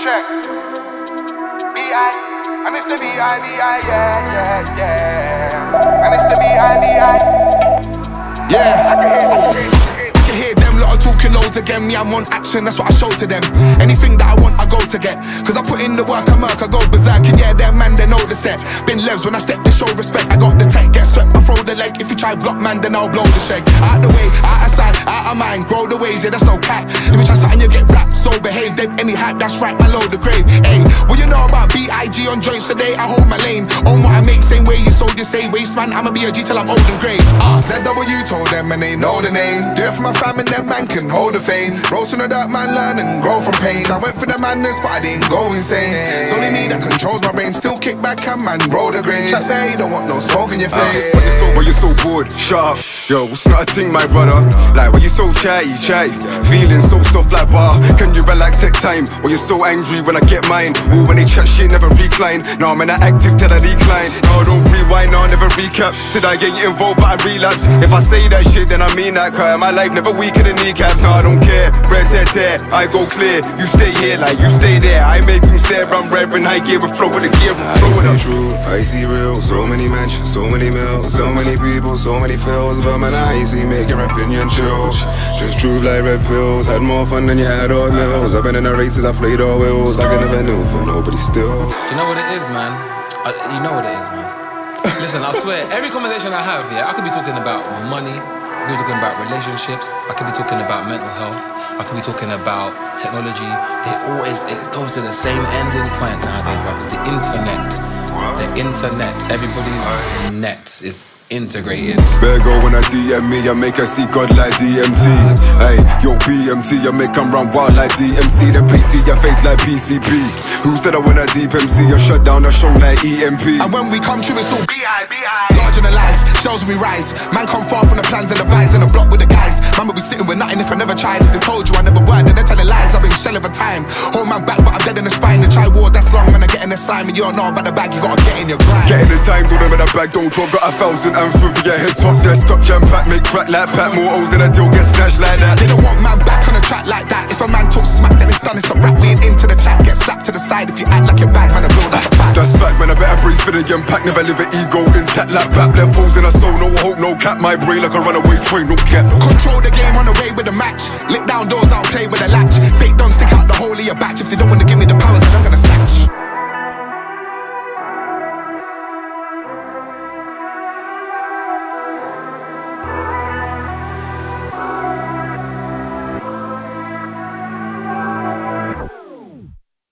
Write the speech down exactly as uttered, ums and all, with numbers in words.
innit? B I, and it's the B I, B I, yeah, yeah, yeah. And it's the B I, B I. Yeah. I can hear, I can hear. I hear them lot are talking loads again. Me, I'm on action, that's what I show to them. Anything that I want, I go to get. Cause I put in the work, I murk, I go berserk. And yeah, them man, they know the set. Been levs when I step, they show respect. I got the tech, get swept, I throw the leg. If you try block man, then I'll blow the sheg. Out the way, out of sight, out of mind. Grow the waves, yeah, that's no cap. If you try something, you get wrapped. So behave, then any hype, that's right, my load the grave. Hey, what you know about B I G on joints today? I hold my lane. Own what I make, same way you sold your same waste, man. I'ma be a G till I'm old and grey. Uh, Z W told them and they know the name. Do it for my fam and them man can hold the fame. Roast on the dark man, learn and grow from pain. So I went for the madness, but I didn't go insane. It's only me that controls my brain. Still kick back and man, roll the grain. Chat there, you don't want no smoke in your face. Uh, when you're so bored, shut up. Yo, it's not a thing, my brother. Like when you're so chatty, chatty, feeling so soft like bar. Can you relax, take time? When you're so angry when I get mine. Ooh, when they chat shit, never recline. Now I'm in an active till I decline. No, don't rewind, no, never recap. Said I get involved, but I relapse. If I say that shit, then I mean that. Cause my life never weaker than kneecaps. No, I don't care. Red tear tear, I go clear. You stay here like you stay there. I make them stare. I'm red in high gear with flow with the gear. I see truth, I see real. So many mansions, so many mills, so many people, so many fills. But man, I see make your opinion chill. Just truth like red pills. Had more fun than you had all meals. I've been in the races, I played all wheels. Like I never knew for nobody still. You know what it is, man? I, you know what it is, man. Listen, I swear, every conversation I have, yeah, I could be talking about money, I could be talking about relationships, I could be talking about mental health, I could be talking about technology. They always, it goes to the same ending point nowadays, but the internet, the internet, everybody's net is integrated. Better go when I D M me, I make her see God like D M T. Hey, yo B M T, I make them run wild like D M C. Then P C your face like P C P. Who said I win a deep M C? I shut down a show like E M P. And when we come through, it's all B I, B I. larger than life, shows we rise. Man come far from the plans and the vibes in the block with the guys. Man will be sitting with nothing if I never tried. If they told you I never worked, then they're telling lies. I've been shelling for time. Hold man back, but I'm dead in the spine. The try war, that's long, man, I get in the slime. And you don't know about the bag, you gotta get in your grind. Get in this time, do them in a bag, don't drop. Got a thousand and for your head top, desktop jam pack, make crack like Pat. More O's in a deal, get snatched like that. They don't want man back on a track like that. If a man talks smack, then it's done, it's a rap. We ain't into the chat, get slapped to the side. If you act like you're bad, man, a real, that's a fact. That's fact, man, I better breathe for the impact. Never live an ego intact like back. Left holes in a soul, no hope, no cap. My brain like a runaway train, no cap. Control the game, run away with the match. Lick down doors, I'll play with a latch. Fake don't stick out the hole of your batch. If they don't wanna give me